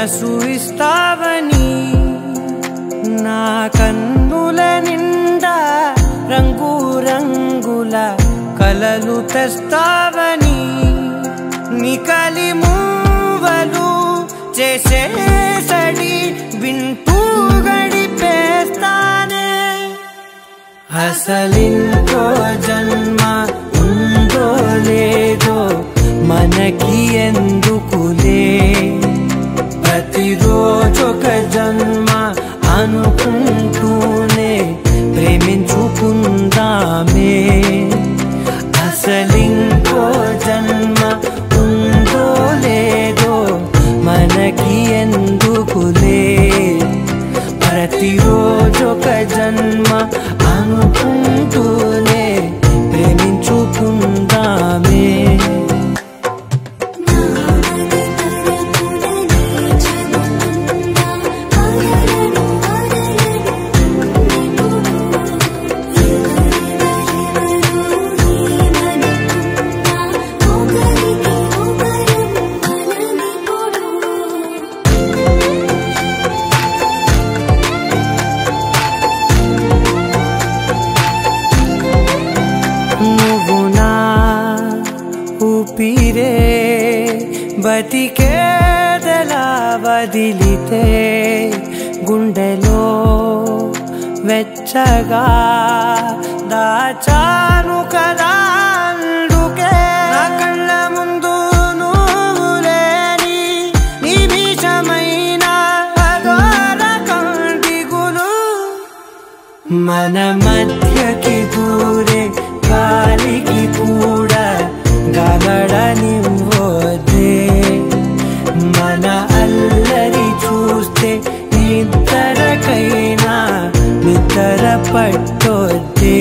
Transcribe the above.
మనసు ఇస్తావని నా కన్నుల నిండా రంగు రంగుల కలలు తెస్తావని నికలి మూవలు చేసేసడి వింటూ గడిపేస్తానే అసలింకో జన్మ ఉందో లేదో మనకి ఎందుకులే ప్రతిరోజొక జన్మ అనుకుంటూనే ప్రేమించుకుందామే అసలింకో జన్మ ఉందో లేదో మనకి ఎందుకులే ప్రతిరోజొక జన్మ అనుకుంటూనే ప్రేమించుకుందామే ఊపిరే బతికేదలా వదిలితే గుండెలో వెచ్చగా దాచాను కదా అందుకే నా కళ్ళ ముందు నువ్వు లేని నిమిషమైన అఘోర కంటిగులు మన మధ్యకి దూరే గాలికి కూడా గలడనివ్వొద్దే మన అల్లరి చూస్తే నిద్రకైనా నిద్ర పట్టొద్దే